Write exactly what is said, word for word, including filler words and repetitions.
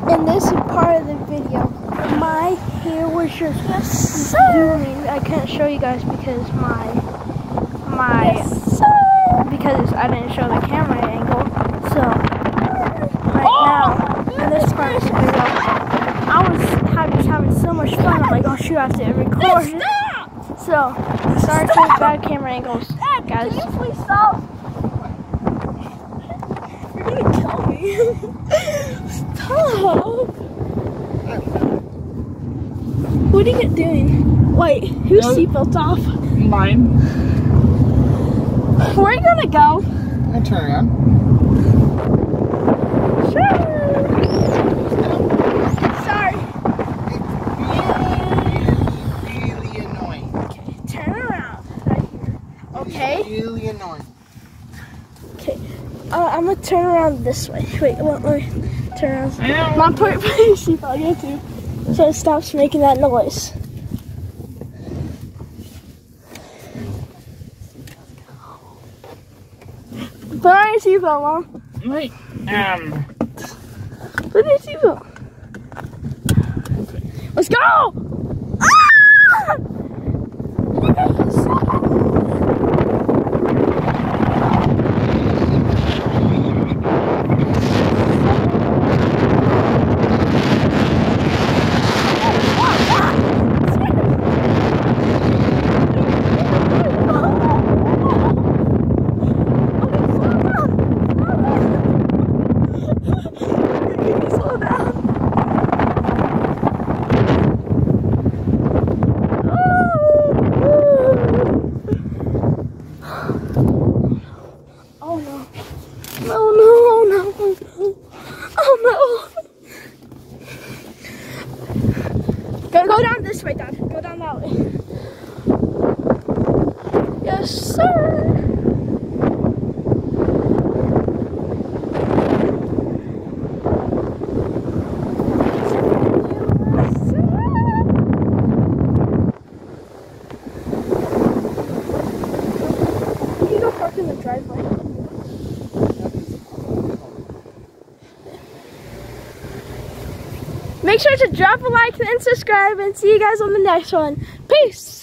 In this part of the video, my hair was just yes, zooming. I can't show you guys because my my yes, because I didn't show the camera angle. So right oh, now, in this part of the video, I was having, just having so much fun. I'm like, oh shoot, I have to record it. So sorry for the bad camera angles, Dad, guys. can you please stop? You're gonna kill me. Stop. What are you doing? Wait, whose No. seatbelt's off? Mine. Where are you gonna go? I turn around. Sure. Sorry. Really annoying. Turn around right here. Okay. Really annoying. Okay. Uh, I'm gonna turn around this way. Wait, let, let me turn around. I know. Mom, put, put your seatbelt. I got to. So it stops making that noise. Put on your seatbelt, Mom. Wait. Um. Put on your seatbelt. Let's go! Ah! Go down this way, Dad. Go down that way. Yes, sir. You can go park in the driveway. Make sure to drop a like and subscribe, and see you guys on the next one. Peace!